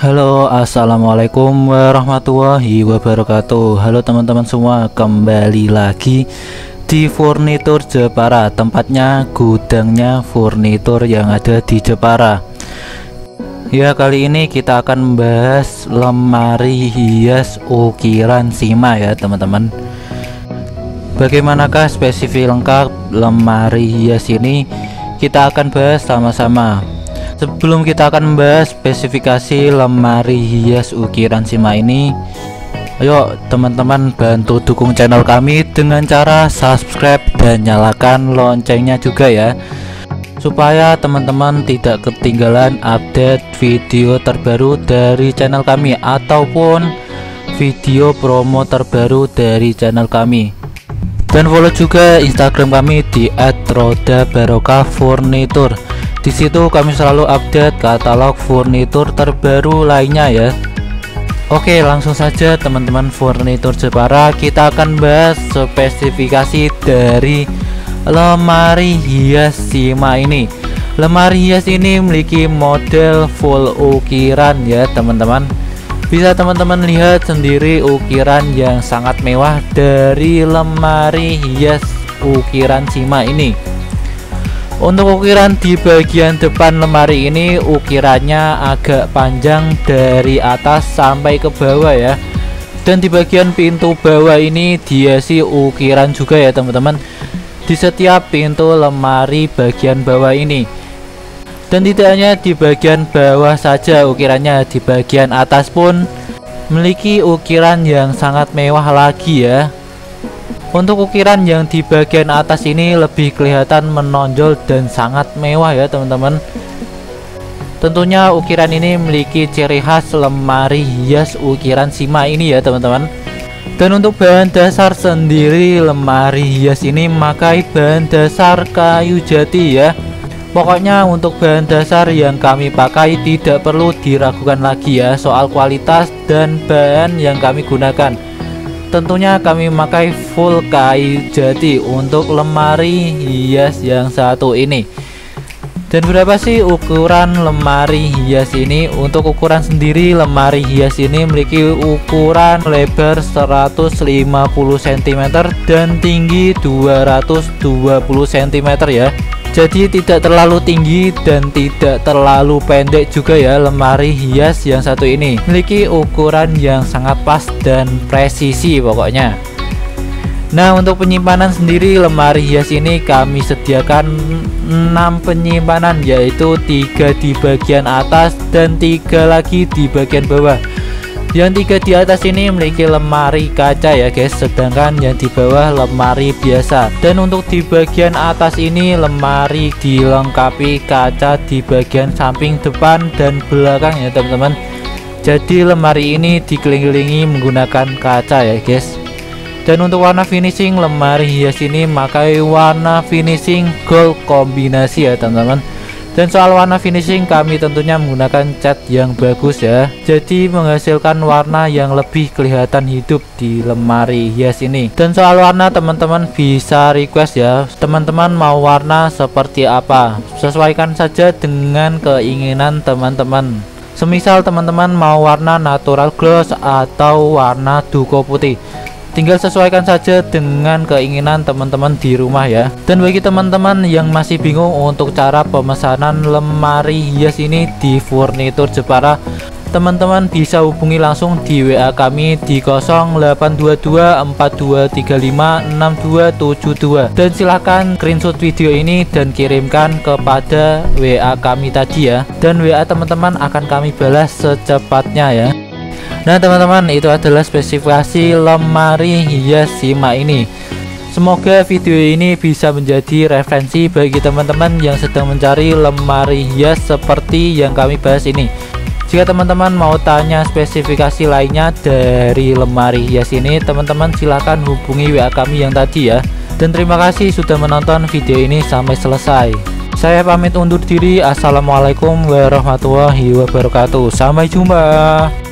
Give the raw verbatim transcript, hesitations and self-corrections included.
Halo, assalamualaikum warahmatullahi wabarakatuh. Halo teman-teman semua, kembali lagi di Furnitur Jepara, tempatnya gudangnya furnitur yang ada di Jepara. Ya, kali ini kita akan membahas lemari hias ukiran Shima ya teman-teman. Bagaimanakah spesifik lengkap lemari hias ini? Kita akan bahas sama-sama. Sebelum kita akan membahas spesifikasi lemari hias ukiran Shima ini, ayo teman-teman bantu dukung channel kami dengan cara subscribe dan nyalakan loncengnya juga ya, supaya teman-teman tidak ketinggalan update video terbaru dari channel kami ataupun video promo terbaru dari channel kami. Dan follow juga Instagram kami di et roda barokah furnitur. Di situ kami selalu update katalog furnitur terbaru lainnya ya. Oke, langsung saja teman-teman Furnitur Jepara, kita akan bahas spesifikasi dari lemari hias Shima ini. Lemari hias ini memiliki model full ukiran ya teman-teman. Bisa teman-teman lihat sendiri ukiran yang sangat mewah dari lemari hias ukiran Shima ini. Untuk ukiran di bagian depan lemari ini, ukirannya agak panjang dari atas sampai ke bawah ya. Dan di bagian pintu bawah ini dihiasi ukiran juga ya teman-teman, di setiap pintu lemari bagian bawah ini. Dan tidak hanya di bagian bawah saja ukirannya, di bagian atas pun memiliki ukiran yang sangat mewah lagi ya. Untuk ukiran yang di bagian atas ini lebih kelihatan menonjol dan sangat mewah ya teman-teman. Tentunya ukiran ini memiliki ciri khas lemari hias ukiran Shima ini ya teman-teman. Dan untuk bahan dasar sendiri lemari hias ini memakai bahan dasar kayu jati ya. Pokoknya untuk bahan dasar yang kami pakai tidak perlu diragukan lagi ya soal kualitas dan bahan yang kami gunakan. Tentunya kami memakai full kayu jati untuk lemari hias yang satu ini. Dan berapa sih ukuran lemari hias ini? Untuk ukuran sendiri lemari hias ini memiliki ukuran lebar seratus lima puluh sentimeter dan tinggi dua ratus dua puluh sentimeter ya. Jadi tidak terlalu tinggi dan tidak terlalu pendek juga ya lemari hias yang satu ini. Memiliki ukuran yang sangat pas dan presisi pokoknya. Nah, untuk penyimpanan sendiri lemari hias ini kami sediakan enam penyimpanan, yaitu tiga di bagian atas dan tiga lagi di bagian bawah. Yang tiga di atas ini memiliki lemari kaca ya guys, sedangkan yang di bawah lemari biasa. Dan untuk di bagian atas ini lemari dilengkapi kaca di bagian samping, depan dan belakang ya teman-teman. Jadi lemari ini dikelilingi menggunakan kaca ya guys. Dan untuk warna finishing lemari hias ini memakai warna finishing gold kombinasi ya teman-teman. Dan soal warna finishing kami tentunya menggunakan cat yang bagus ya, jadi menghasilkan warna yang lebih kelihatan hidup di lemari hias ini. Dan soal warna teman-teman bisa request ya, teman-teman mau warna seperti apa, sesuaikan saja dengan keinginan teman-teman. Semisal teman-teman mau warna natural gloss atau warna duko putih, tinggal sesuaikan saja dengan keinginan teman-teman di rumah ya. Dan bagi teman-teman yang masih bingung untuk cara pemesanan lemari hias ini di Furnitur Jepara, teman-teman bisa hubungi langsung di W A kami di nol delapan dua dua empat dua tiga lima enam dua tujuh dua. Dan silahkan screenshot video ini dan kirimkan kepada W A kami tadi ya. Dan W A teman-teman akan kami balas secepatnya ya. Nah teman-teman, itu adalah spesifikasi lemari hias Shima ini. Semoga video ini bisa menjadi referensi bagi teman-teman yang sedang mencari lemari hias seperti yang kami bahas ini. Jika teman-teman mau tanya spesifikasi lainnya dari lemari hias ini, teman-teman silahkan hubungi W A kami yang tadi ya. Dan terima kasih sudah menonton video ini sampai selesai. Saya pamit undur diri. Assalamualaikum warahmatullahi wabarakatuh. Sampai jumpa.